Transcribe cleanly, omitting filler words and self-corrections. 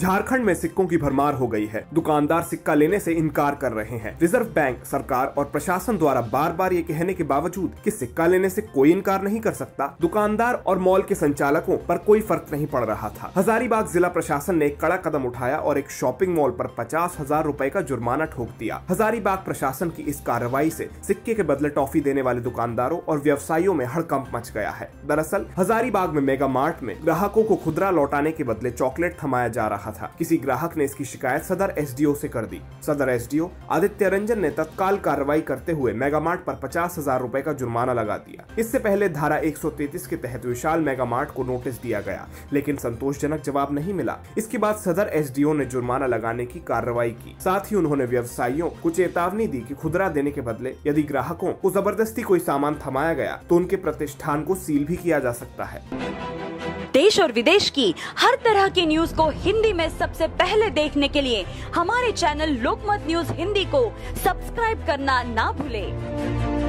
झारखंड में सिक्कों की भरमार हो गई है। दुकानदार सिक्का लेने से इनकार कर रहे हैं। रिजर्व बैंक, सरकार और प्रशासन द्वारा बार बार ये कहने के बावजूद कि सिक्का लेने से कोई इनकार नहीं कर सकता, दुकानदार और मॉल के संचालकों पर कोई फर्क नहीं पड़ रहा था। हजारीबाग जिला प्रशासन ने एक कड़ा कदम उठाया और एक शॉपिंग मॉल पर 50,000 रुपए का जुर्माना ठोक दिया। हजारीबाग प्रशासन की इस कार्रवाई से सिक्के के बदले टॉफी देने वाले दुकानदारों और व्यवसायियों में हड़कंप मच गया है। दरअसल हजारीबाग में मेगा मार्ट में ग्राहकों को खुदरा लौटाने के बदले चॉकलेट थमाया जा रहा था। किसी ग्राहक ने इसकी शिकायत सदर एसडीओ से कर दी। सदर एसडीओ आदित्य रंजन ने तत्काल कार्रवाई करते हुए मेगा मार्ट पर 50,000 रुपए का जुर्माना लगा दिया। इससे पहले धारा 133 के तहत विशाल मेगा मार्ट को नोटिस दिया गया, लेकिन संतोषजनक जवाब नहीं मिला। इसके बाद सदर एसडीओ ने जुर्माना लगाने की कार्रवाई की। साथ ही उन्होंने व्यवसायियों को चेतावनी दी कि खुदरा देने के बदले यदि ग्राहकों को जबरदस्ती कोई सामान थमाया गया तो उनके प्रतिष्ठान को सील भी किया जा सकता है। देश और विदेश की हर तरह की न्यूज को हिंदी में सबसे पहले देखने के लिए हमारे चैनल लोकमत न्यूज हिंदी को सब्सक्राइब करना ना भूलें।